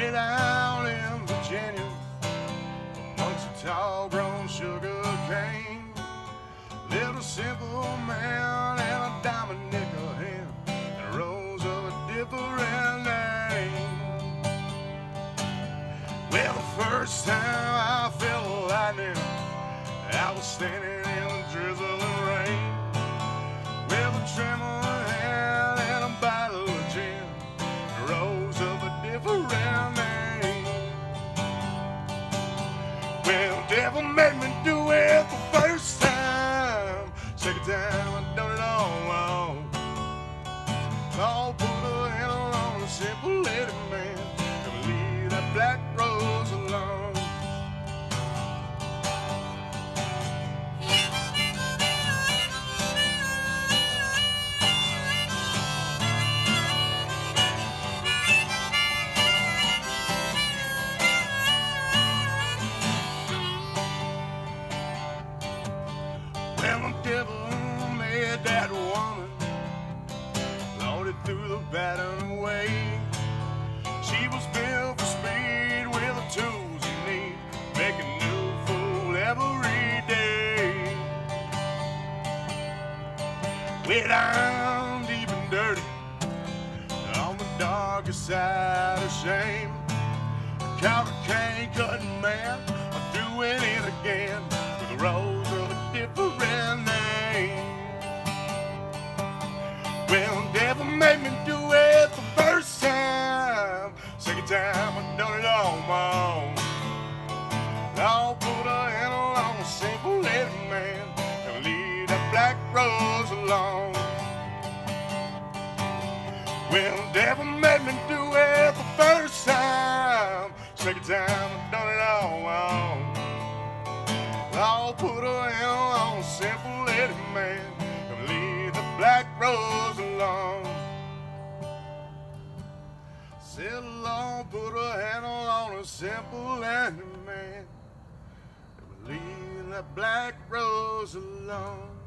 way down in Virginia, amongst the tall-grown sugar cane, lived a simple man and a diamond nickel hand, and a rose of a different name. Well, the first time I felt lightning, I was standing in the drizzling rain, with a trembling hand and a bottle of gin, and a rose of a different name. Well, devil made me do it the first time. Second time I done it all wrong. I'll put a handle on a simple lady man and leave that black rose alone. Well, the devil made that woman, loaded through the battering way. She was built for speed with the tools you need, make a new fool every day. Way down deep and dirty, on the darkest side of shame, caught a cane cutting man, doing it again with a rose of a different name. Well, devil made me do it the first time. Second time I done it all my own. I'll put a handle on a simple lady man and leave that black rose alone. Well, devil made me do it the first time. Second time I done it all my own. I'll put a handle on a simple lady man and leave the black rose alone. Said I'll put a handle on a simple lady man and leave that black rose alone.